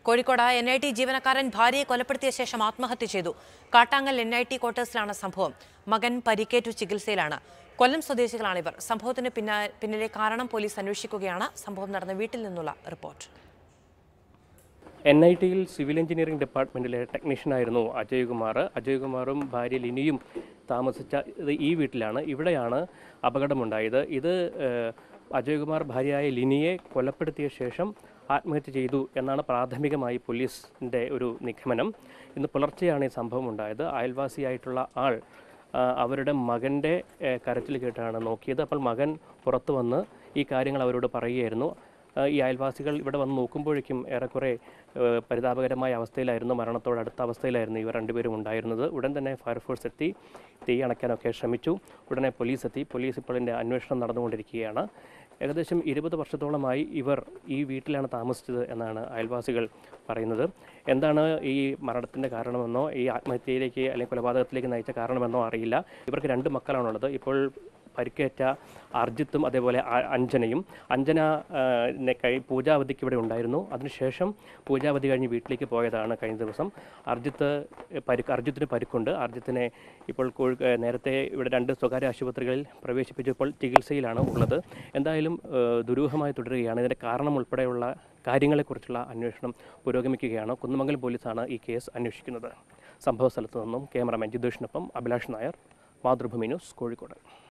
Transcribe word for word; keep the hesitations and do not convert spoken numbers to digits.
Kozhikode N I T ജീവനക്കാരൻ ഭാര്യയെ കൊലപ്പെടുത്തിയ ശേഷം ആത്മഹത്യ ചെയ്തു. കാട്ടാങ്ങൽ എൻ ഐ ടി ക്വാർട്ടേഴ്സിലാണ് സംഭവം. മകൻ പരിക്കേറ്റു ചികിത്സയിലാണ്. കൊല്ലം സ്വദേശികളാണിവർ. സംഭവത്തിന് പിന്നിലെ കാരണം പോലീസ് അന്വേഷിക്കുകയാണ്. സംഭവം നടന്ന വീട്ടിൽ നിന്നുള്ള റിപ്പോർട്ട്. എൻ ഐ ടിയിൽ സിവിൽ എഞ്ചിനീയറിംഗ് ഡിപ്പാർട്ട്മെൻറ്റിലെ ടെക്നീഷ്യനായിരുന്നു അജയ് കുമാർ. അജയ് കുമാറും ഭാര്യ ലിനിയും താമസിച്ച ഇത് ഈ വീട്ടിലാണ്. ഇവിടെയാണ് അപകടമുണ്ടായത്. ഇത് അജയ് കുമാർ ഭാര്യയായ ലിനിയെ കൊലപ്പെടുത്തിയ ശേഷം ആത്മഹത്യ ചെയ്തു എന്നാണ് പ്രാഥമികമായി പോലീസിൻ്റെ ഒരു നിഗമനം. ഇന്ന് പുലർച്ചെയാണ് ഈ സംഭവം ഉണ്ടായത്. അയൽവാസിയായിട്ടുള്ള ആൾ അവരുടെ മകൻ്റെ കരച്ചിൽ കേട്ടാണ് നോക്കിയത്. അപ്പോൾ മകൻ പുറത്തു വന്ന് ഈ കാര്യങ്ങൾ അവരോട് പറയുകയായിരുന്നു. ഈ അയൽവാസികൾ ഇവിടെ വന്ന് നോക്കുമ്പോഴേക്കും ഏറെക്കുറെ പരിതാപകരമായ അവസ്ഥയിലായിരുന്നു, മരണത്തോടടുത്ത അവസ്ഥയിലായിരുന്നു ഇവർ രണ്ടുപേരും ഉണ്ടായിരുന്നത്. ഉടൻ തന്നെ ഫയർഫോഴ്സ് എത്തി തീ അണയ്ക്കാനൊക്കെ ശ്രമിച്ചു. ഉടനെ പോലീസ് എത്തി. പോലീസ് ഇപ്പോൾ ഇതിൻ്റെ അന്വേഷണം നടന്നുകൊണ്ടിരിക്കുകയാണ്. ഏകദേശം ഇരുപത് വർഷത്തോളമായി ഇവർ ഈ വീട്ടിലാണ് താമസിച്ചത് എന്നാണ് അയൽവാസികൾ പറയുന്നത്. എന്താണ് ഈ മരണത്തിൻ്റെ കാരണമെന്നോ ഈ ആത്മഹത്യയിലേക്ക് അല്ലെങ്കിൽ കൊലപാതകത്തിലേക്ക് നയിച്ച കാരണമെന്നോ അറിയില്ല. ഇവർക്ക് രണ്ട് മക്കളാണുള്ളത്. ഇപ്പോൾ പരിക്കേറ്റ അർജിത്തും അതേപോലെ അഞ്ജനയും. അഞ്ജന കൈ പൂജാവധിക്ക് ഇവിടെ ഉണ്ടായിരുന്നു. അതിനുശേഷം പൂജാവധി കഴിഞ്ഞ് വീട്ടിലേക്ക് പോയതാണ് കഴിഞ്ഞ ദിവസം. അർജിത്ത് പരി അർജിത്തിന് പരിക്കുണ്ട്. അർജിത്തിനെ ഇപ്പോൾ നേരത്തെ ഇവിടെ രണ്ട് സ്വകാര്യ ആശുപത്രികളിൽ പ്രവേശിപ്പിച്ചപ്പോൾ ചികിത്സയിലാണ് ഉള്ളത്. എന്തായാലും ദുരൂഹമായി തുടരുകയാണ്. ഇതിൻ്റെ കാരണം ഉൾപ്പെടെയുള്ള കാര്യങ്ങളെക്കുറിച്ചുള്ള അന്വേഷണം പുരോഗമിക്കുകയാണ്. കുന്നമംഗലം പോലീസാണ് ഈ കേസ് അന്വേഷിക്കുന്നത്. സംഭവ സ്ഥലത്തു നിന്നും ക്യാമറാമാൻ ജിതേഷിനൊപ്പം അഭിലാഷ് നായർ, മാതൃഭൂമി ന്യൂസ്, കോഴിക്കോട്.